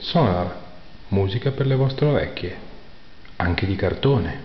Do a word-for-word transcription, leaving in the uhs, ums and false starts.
Sonar, musica per le vostre orecchie, anche di cartone.